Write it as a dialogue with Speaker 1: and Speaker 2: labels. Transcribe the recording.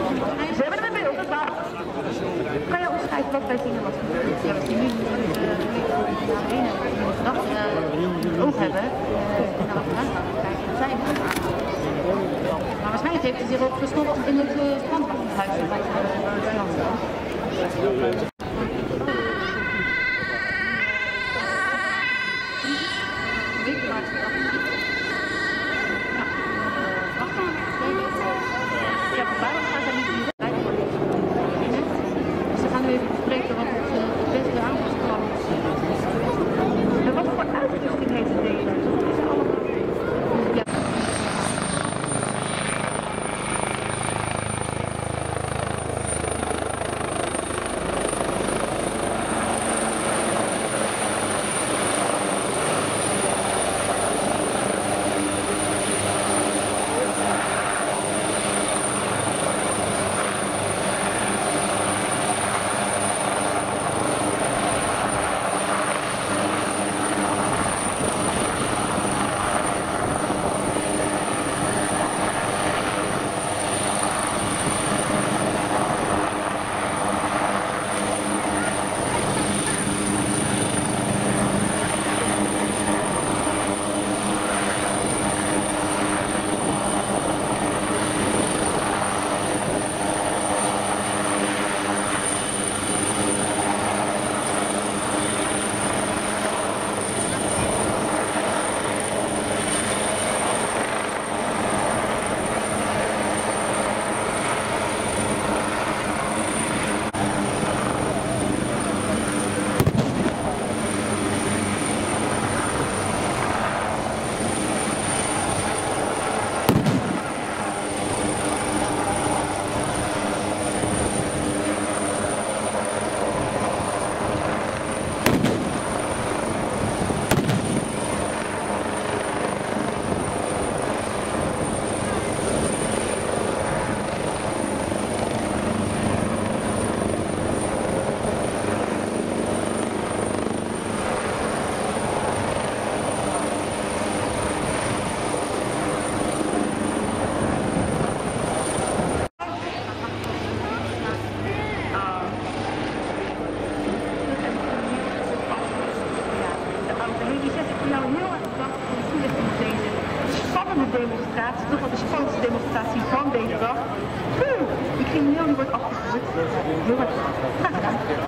Speaker 1: Ze hebben er een beeld, dat waar. Kan je omschrijven wat wij zien en wat gebeurt? Ja, wat je nu naar beneden gedachten in het oog hebben. En dan gaan kijken wat zij doen. Maar waarschijnlijk heeft hij zich ook verstopt in het strandhuis. Demonstratie, toch wel de spannendste demonstratie van deze dag. Die crimineel die wordt afgevoerd. Heel erg graag gedaan.